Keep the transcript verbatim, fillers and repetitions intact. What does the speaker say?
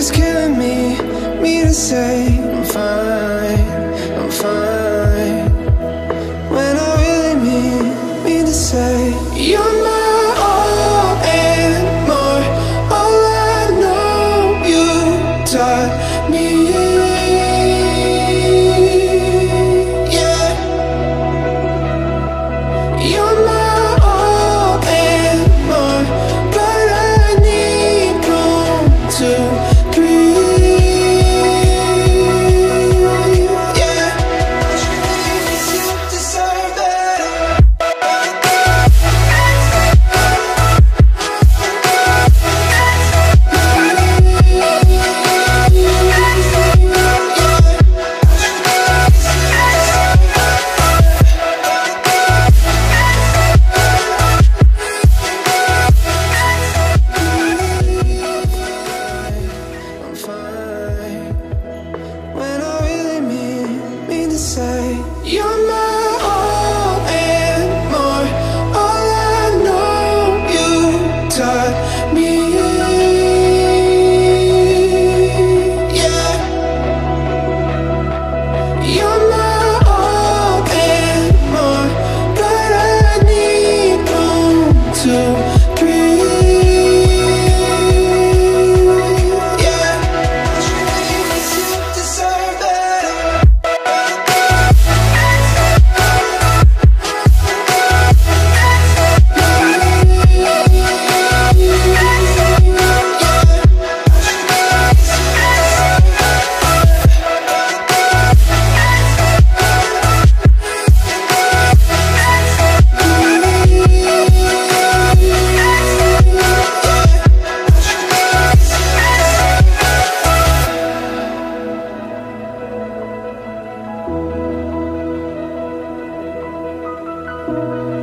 is killing me, me to say I'm fine, I'm fine, when I really mean, mean to say you're my all and more. All I know, you taught me, yeah. You're my all and more, but I need room to breathe, yeah. You deserve better. I'm fine, when I really mean, mean to say you're my all and more. All I know, you taught me, yeah. You're my all and more, but I need room to breathe, yeah. You deserve better. Thank you.